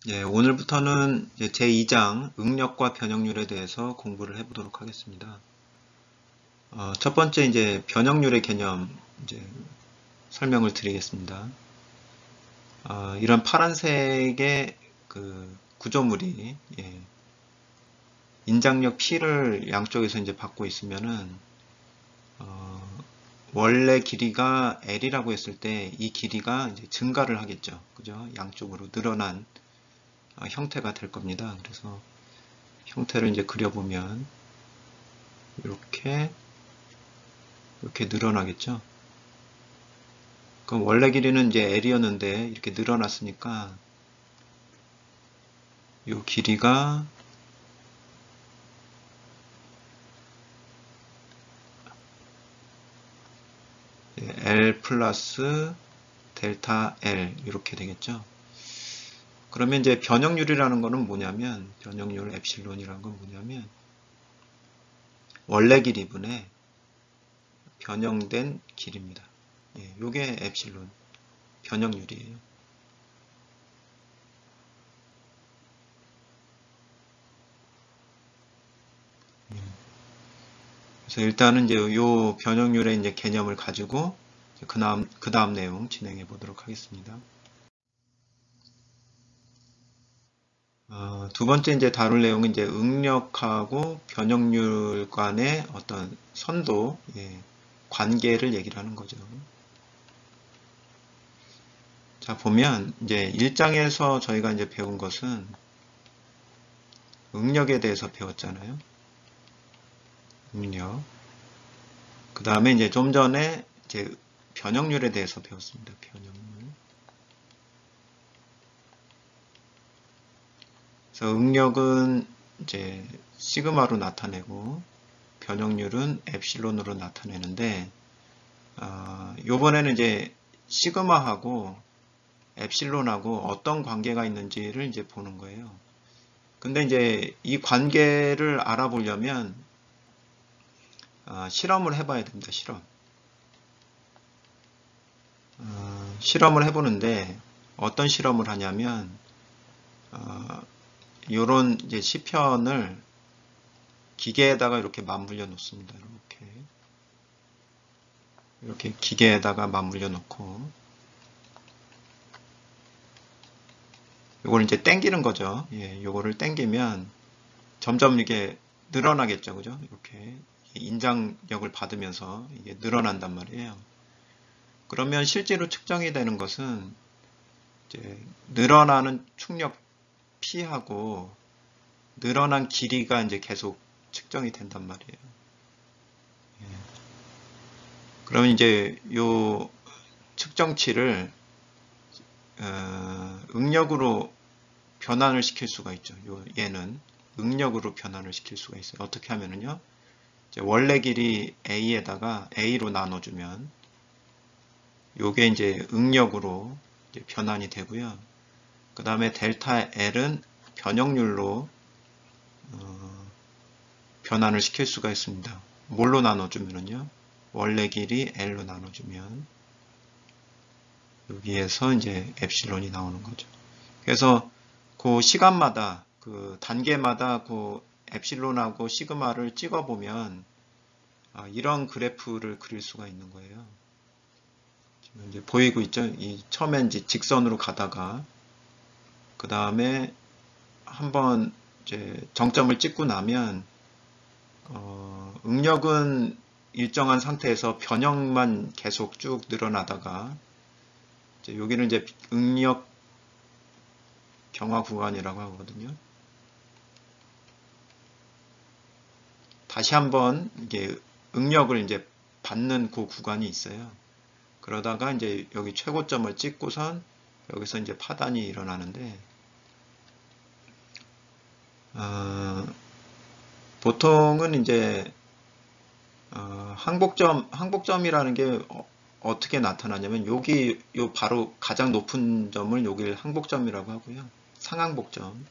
예, 오늘부터는 이제 제2장 응력과 변형률에 대해서 공부를 해보도록 하겠습니다. 첫 번째 이제 변형률의 개념 이제 설명을 드리겠습니다. 이런 파란색의 그 구조물이 인장력 P를 양쪽에서 이제 받고 있으면은 원래 길이가 L이라고 했을 때 이 길이가 이제 증가를 하겠죠. 그죠? 양쪽으로 늘어난 형태가 될 겁니다. 그래서 형태를 이제 그려보면 이렇게 늘어나겠죠. 그럼 원래 길이는 이제 L이었는데 이렇게 늘어났으니까 이 길이가 L 플러스 델타 L 이렇게 되겠죠. 그러면 이제 변형률이라는 거는 뭐냐면 변형률 엡실론이라는 건 뭐냐면 원래 길이분의 변형된 길입니다. 요게 엡실론 변형률이에요. 그래서 일단은 이제 요 변형률의 이제 개념을 가지고 그 다음 내용 진행해 보도록 하겠습니다. 두 번째 이제 다룰 내용은 이제 응력하고 변형률 간의 어떤 선도, 관계를 얘기를 하는 거죠. 자, 보면 이제 1장에서 저희가 이제 배운 것은 응력에 대해서 배웠잖아요. 응력. 그 다음에 이제 좀 전에 이제 변형률에 대해서 배웠습니다. 변형률. 그래서 응력은 이제 시그마로 나타내고 변형률은 엡실론으로 나타내는데 요번에는 이제 시그마하고 엡실론하고 어떤 관계가 있는지를 이제 보는 거예요. 근데 이제 이 관계를 알아보려면 실험을 해봐야 됩니다. 실험을 해보는데 어떤 실험을 하냐면 요런 이제 시편을 기계에다가 이렇게 맞물려 놓습니다. 이렇게 기계에다가 맞물려 놓고 요걸 이제 당기는 거죠. 요거를 당기면 점점 이게 늘어나겠죠. 그죠? 이렇게 인장력을 받으면서 이게 늘어난단 말이에요. 그러면 실제로 측정이 되는 것은 이제 늘어나는 충력 P하고 늘어난 길이가 이제 계속 측정이 된단 말이에요. 그러면 이제 요 측정치를 응력으로 변환을 시킬 수가 있죠. 얘는 응력으로 변환을 시킬 수가 있어요. 어떻게 하면은요. 원래 길이 A에다가 A로 나눠주면 요게 이제 응력으로 이제 변환이 되고요. 그 다음에 델타 L은 변형률로 변환을 시킬 수가 있습니다. 뭘로 나눠주면은요. 원래 길이 L로 나눠주면 여기에서 이제 엡실론이 나오는 거죠. 그래서 그 시간마다 그 단계마다 그 엡실론하고 시그마를 찍어보면 이런 그래프를 그릴 수가 있는 거예요. 지금 이제 보이고 있죠? 이 처음에 이제 직선으로 가다가 그 다음에 한번 이제 정점을 찍고 나면 응력은 일정한 상태에서 변형만 계속 쭉 늘어나다가 이제 여기는 이제 응력 경화 구간이라고 하거든요. 다시 한번 이게 응력을 이제 받는 그 구간이 있어요. 그러다가 이제 여기 최고점을 찍고선 여기서 이제 파단이 일어나는데 보통은 이제 항복점이라는 게 어떻게 나타나냐면 여기 요 바로 가장 높은 점을 여기를 항복점이라고 하고요. 상항복점.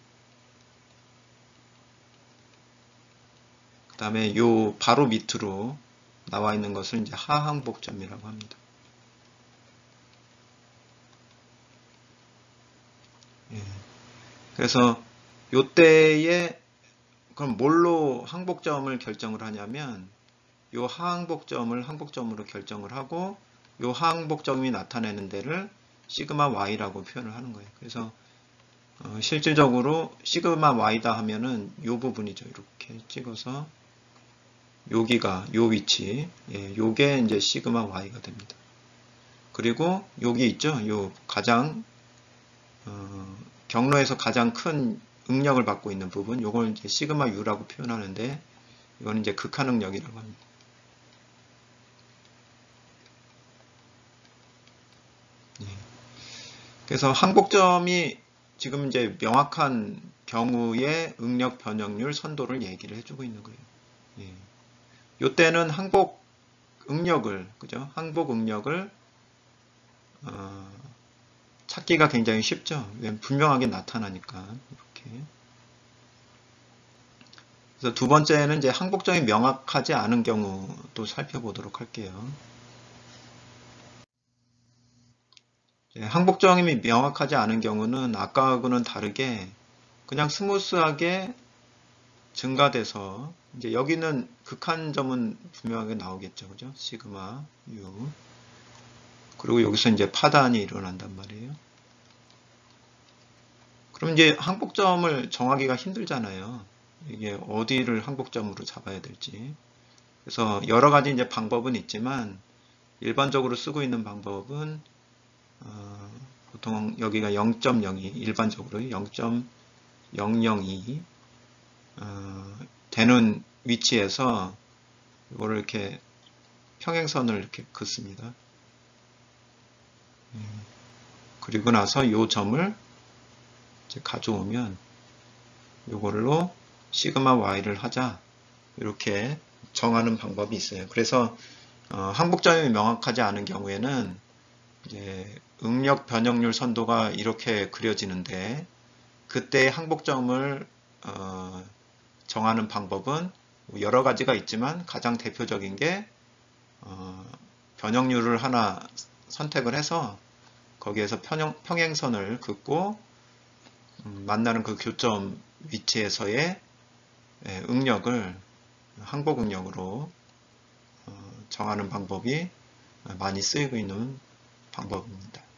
그 다음에 요 바로 밑으로 나와 있는 것을 이제 하항복점이라고 합니다. 예. 그래서 요때에 그럼 뭘로 항복점을 결정을 하냐면 요 하항복점을 항복점으로 결정을 하고 요 하항복점이 나타내는 데를 시그마 y라고 표현을 하는 거예요. 그래서 실질적으로 시그마 y다 하면은 요 부분이죠. 이렇게 찍어서 여기가 요 위치, 요게 이제 시그마 y가 됩니다. 그리고 여기 있죠. 요 가장 경로에서 가장 큰 응력을 받고 있는 부분, 요걸 이제 시그마 u라고 표현하는데 이거는 이제 극한 응력이라고 합니다. 그래서 항복점이 지금 이제 명확한 경우의 응력 변형률 선도를 얘기를 해주고 있는 거예요. 요때는 항복 응력을, 그죠? 항복 응력을 찾기가 굉장히 쉽죠. 분명하게 나타나니까 이렇게. 그래서 두 번째는 이제 항복점이 명확하지 않은 경우도 살펴보도록 할게요. 항복점이 명확하지 않은 경우는 아까하고는 다르게 그냥 스무스하게 증가돼서 이제 여기는 극한점은 분명하게 나오겠죠. 그죠? 시그마 U. 그리고 여기서 이제 파단이 일어난단 말이에요. 그럼 이제 항복점을 정하기가 힘들잖아요. 이게 어디를 항복점으로 잡아야 될지. 그래서 여러 가지 이제 방법은 있지만 일반적으로 쓰고 있는 방법은 보통 여기가 0.02 일반적으로 0.002 되는 위치에서 이거를 이렇게 평행선을 이렇게 긋습니다. 그리고 나서 이 점을 이제 가져오면 이걸로 시그마 y를 하자 이렇게 정하는 방법이 있어요. 그래서 항복점이 명확하지 않은 경우에는 이제 응력 변형률 선도가 이렇게 그려지는데 그때 항복점을 정하는 방법은 여러 가지가 있지만 가장 대표적인 게 변형률을 하나 선택을 해서 거기에서 평행선을 긋고 만나는 그 교점 위치에서의 응력을 항복 응력으로 정하는 방법이 많이 쓰이고 있는 방법입니다.